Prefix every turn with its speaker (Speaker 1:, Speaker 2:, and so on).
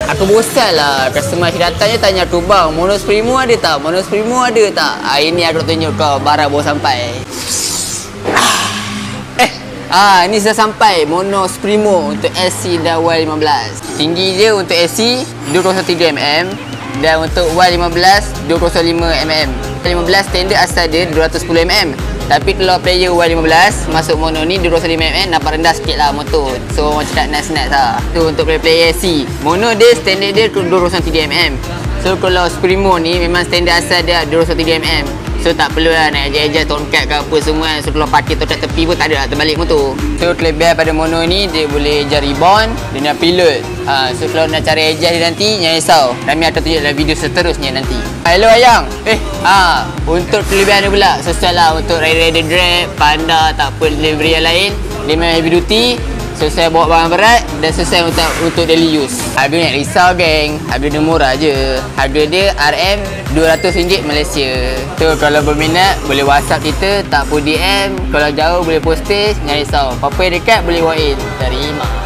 Speaker 1: Aku bosan lah. Customer datang je tanya aku, bang, Monos Primo ada tak? Monos Primo ada tak? Hari ni aku tunjuk kau barang baru sampai. Ini sudah sampai Monos Primo untuk SC dan Y15. Tinggi dia untuk SC 203mm dan untuk Y15 205mm. 15 standard asal dia 210mm. Tapi kalau player Y15 masuk mono ni 205mm, nampak rendah sikit lah motor. So macam tak nice-nice lah. Tu untuk player SC. Mono dia standard dia 203mm. So kalau Primo ni memang standard asal dia 203mm. So tak perlu lah nak ejar-ejar tongkat ke apa semua. So kalau parkir tongkat tepi pun tak ada lah, terbalik motor. So kelebihan pada mono ni, dia boleh ejar rebound dengan pilot. So kalau nak cari ejar dia nanti, jangan risau. Kami akan tunjuk dalam video seterusnya nanti. Hello Ayang. Untuk kelebihan dia pula, sesuai lah untuk rider-rider Grab, Panda, tak apa delivery yang lain. Dia memang heavy duty, sesuai bawa barang berat dan sesuai untuk daily use. Harga nak risau geng, harga dia murah je. Harga dia RM200 Malaysia. So kalau berminat boleh WhatsApp kita, tak perlu DM. Kalau jauh boleh postage, jangan risau. Apa-apa yang dekat boleh walk in. Terima.